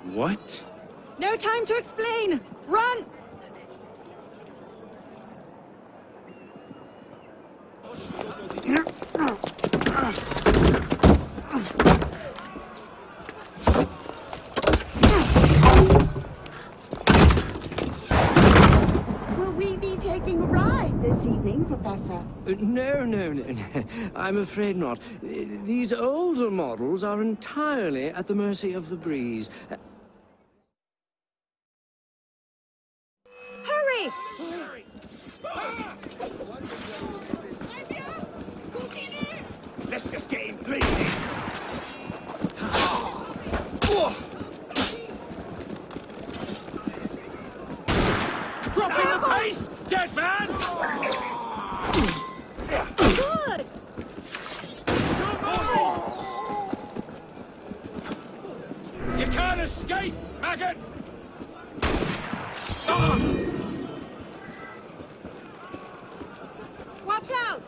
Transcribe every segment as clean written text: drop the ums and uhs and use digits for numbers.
What? No time to explain! Run! Will we be taking a ride this evening, Professor? No. I'm afraid not. These older models are entirely at the mercy of the breeze. Hurry! Let's just get him bleeding. Dropping the pace, dead man! Good! You can't escape, maggot! Watch out!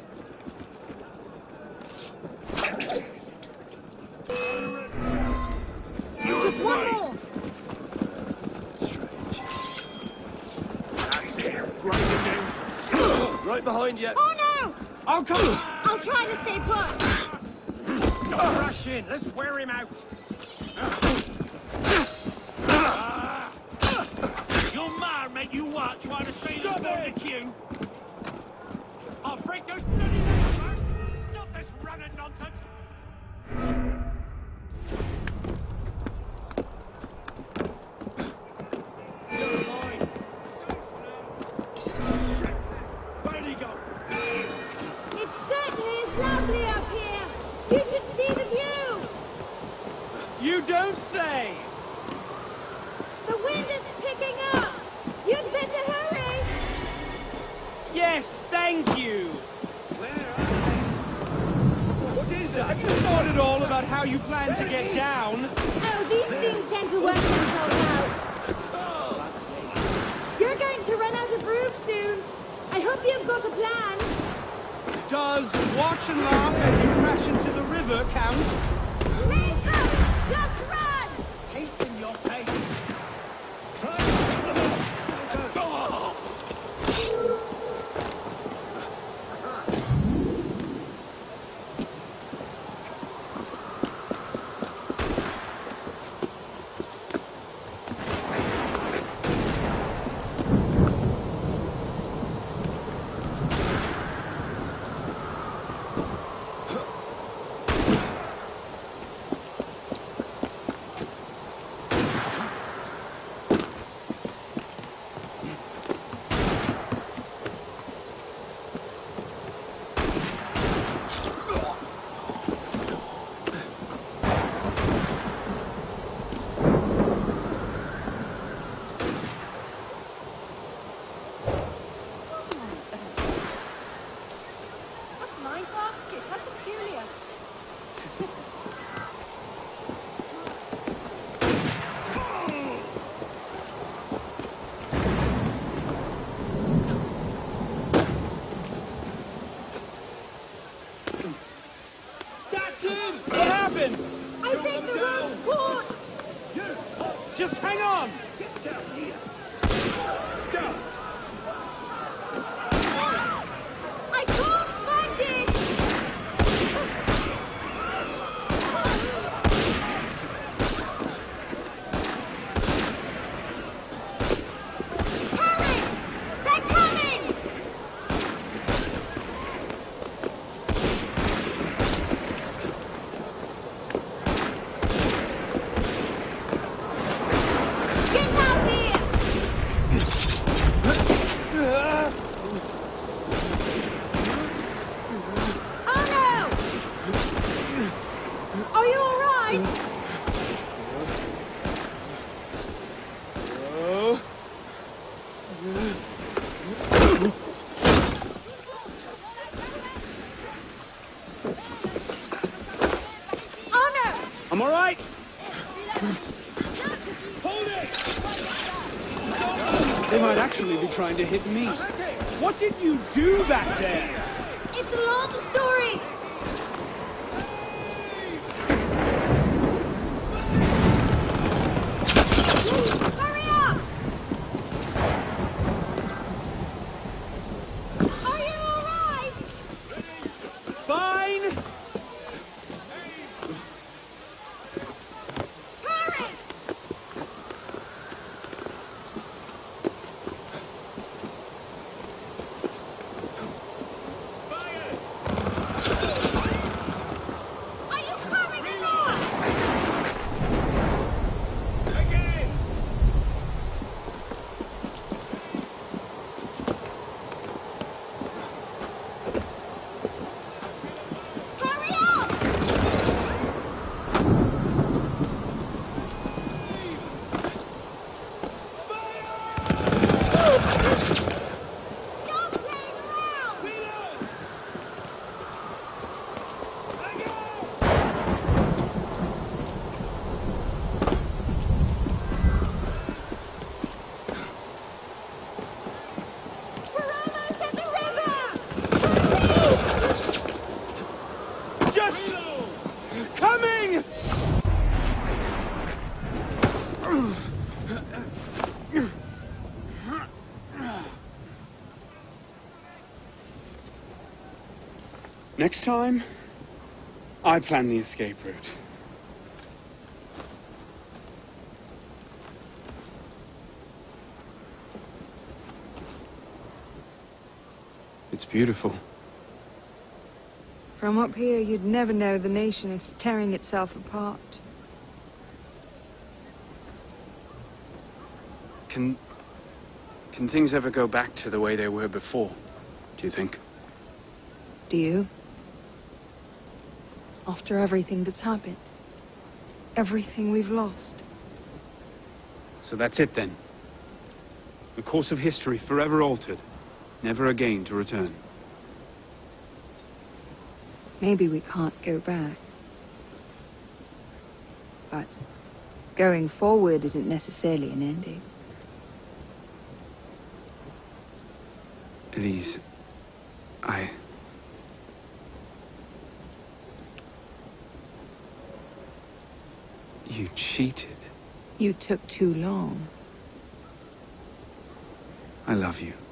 Just one more! That's it. Great again. Right behind you. Oh no! I'll come. I'll try to stay put. Rush in. Let's wear him out. Your man make you what? Trying to stay on the queue? I'll break those bloody legs first. Stop this running nonsense. Where'd he go? It certainly is lovely up here. You should see the view. You don't say. The wind is picking up. You'd better hurry. Yes, thank you. What is it? Have you thought at all about how you plan to get down? Oh, these things tend to work themselves out. You're going to run out of roof soon. I hope you've got a plan. Does watch and laugh as you crash into the river count? Nathan, just run! Hasten your pace. Just hang on! Get down here. Stop. I can't budge it! Hurry! They're coming! Get out here! Arno! Are you all right? Arno! I'm all right. Hold it! They might actually be trying to hit me. What did you do back there? It's a long story. Next time, I plan the escape route. It's beautiful. From up here, you'd never know the nation is tearing itself apart. Can things ever go back to the way they were before, do you think? Do you? After everything that's happened? Everything we've lost? So that's it then. The course of history forever altered, never again to return. Maybe we can't go back. But going forward isn't necessarily an ending. Elise, You cheated. You took too long. I love you.